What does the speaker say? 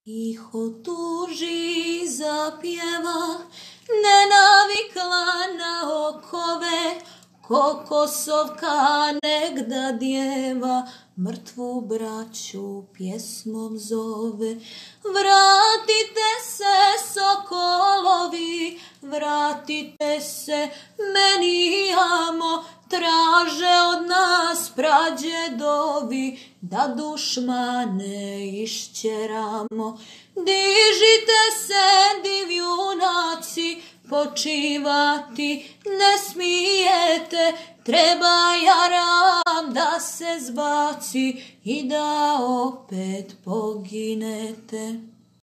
Tiho tuži zapjeva, nenavikla na okove, ko kosovka negda djeva, mrtvu braću pjesmom zove. Vratite se sokolovi, vratite se, meni amo, traže od nas prađedovi, da dušmane išćeramo. Dižite se, divjunaci, počivati ne smijete, treba jaram da se zbaci i da opet poginete.